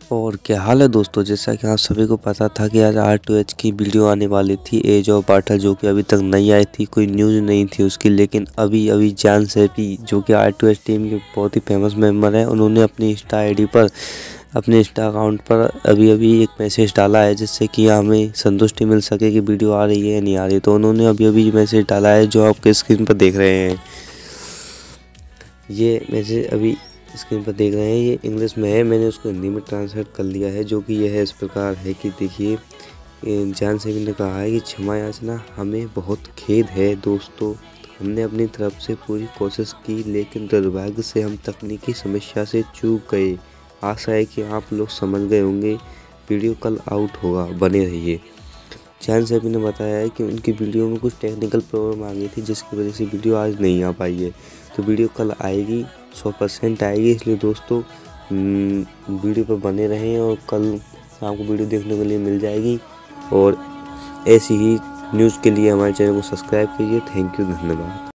और क्या हाल है दोस्तों, जैसा कि आप सभी को पता था कि आज R2H की वीडियो आने वाली थी एज ऑफ बाटल, जो कि अभी तक नहीं आई थी, कोई न्यूज़ नहीं थी उसकी। लेकिन अभी जान सेपी जो कि R2H टीम के बहुत ही फेमस मेंबर हैं, उन्होंने अपनी इंस्टा आईडी पर, अपने इंस्टा अकाउंट पर अभी एक मैसेज डाला है, जिससे कि हमें संतुष्टि मिल सके कि वीडियो आ रही है या नहीं आ रही। तो उन्होंने अभी मैसेज डाला है जो आपके स्क्रीन पर देख रहे हैं। ये मैसेज अभी स्क्रीन पर देख रहे हैं, ये इंग्लिश में है, मैंने उसको हिंदी में ट्रांसलेट कर लिया है, जो कि यह है इस प्रकार है कि देखिए, जान सेवी ने कहा है कि क्षमा याचना, हमें बहुत खेद है दोस्तों, हमने अपनी तरफ से पूरी कोशिश की, लेकिन दुर्भाग्य से हम तकनीकी समस्या से चूक गए। आशा है कि आप लोग समझ गए होंगे, वीडियो कल आउट होगा, बने रहिए। जान सेवी ने बताया है कि उनकी वीडियो में कुछ टेक्निकल प्रॉब्लम आ गई थी, जिसकी वजह से वीडियो आज नहीं आ पाई है। तो वीडियो कल आएगी, 100% आएगी। इसलिए दोस्तों वीडियो पर बने रहें और कल शाम को वीडियो देखने के लिए मिल जाएगी। और ऐसी ही न्यूज़ के लिए हमारे चैनल को सब्सक्राइब कीजिए। थैंक यू, धन्यवाद।